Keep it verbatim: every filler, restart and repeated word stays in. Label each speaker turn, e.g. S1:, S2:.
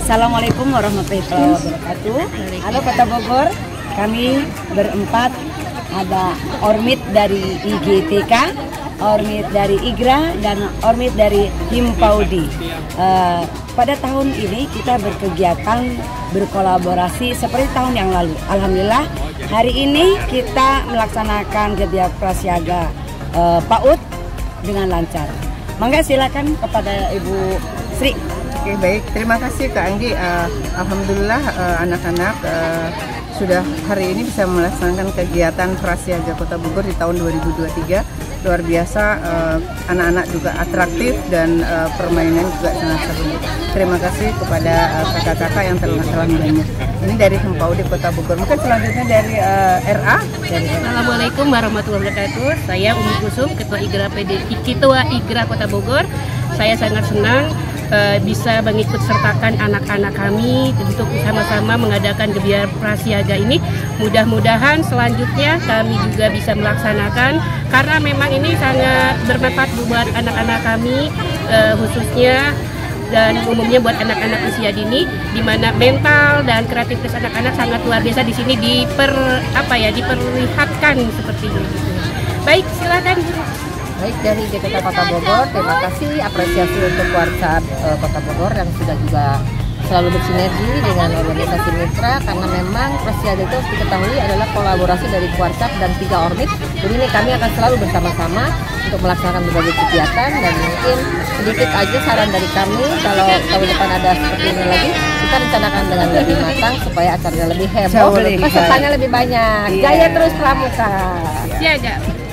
S1: Assalamualaikum warahmatullahi wabarakatuh. Halo Kota Bogor, kami berempat ada Ormit dari I G T K, Ormit dari Igra, dan Ormit dari Himpaudi. Uh, pada tahun ini kita berkegiatan berkolaborasi seperti tahun yang lalu. Alhamdulillah hari ini kita melaksanakan kegiatan prasiaga uh, PAUD dengan lancar. Mangga silakan kepada Ibu Sri.
S2: Oke, baik, terima kasih Kak Anggi. Uh, Alhamdulillah anak-anak uh, uh, sudah hari ini bisa melaksanakan kegiatan prasiaga Kota Bogor di tahun dua ribu dua puluh tiga. Luar biasa, anak-anak uh, juga atraktif dan uh, permainan juga sangat seru. Terima kasih kepada kakak-kakak uh, yang telah telah banyak. Ini dari Himpaudi Kota Bogor. Mungkin selanjutnya dari uh, R A. Dari
S3: Assalamualaikum warahmatullahi wabarakatuh. Saya Umi Kusum, Ketua Igra P D I, Ketua Igra Kota Bogor. Saya sangat senang uh, bisa mengikut sertakan anak-anak kami untuk sama-sama mengadakan kegiatan prasiaga ini. Mudah-mudahan selanjutnya kami juga bisa melaksanakan, karena memang ini sangat bermanfaat buat anak-anak kami, uh, khususnya dan umumnya buat anak-anak usia dini, di mana mental dan kreativitas anak-anak sangat luar biasa di sini diper apa ya diperlihatkan seperti ini. Baik, silakan.
S4: Baik, dari G T K Kota Bogor, terima kasih apresiasi untuk Warcab uh, Kota Bogor yang sudah juga selalu bersinergi dengan organisasi mitra, karena memang prasiaga itu harus diketahui adalah kolaborasi dari Warcab dan tiga Ormit. Jadi ini kami akan selalu bersama-sama untuk melaksanakan berbagai kegiatan, dan mungkin sedikit aja saran dari kami, kalau tahun depan ada seperti ini lagi, kita rencanakan dengan lebih matang supaya acaranya lebih heboh, pesertanya lebih banyak. Jaya terus Pramuka.
S3: Siaga.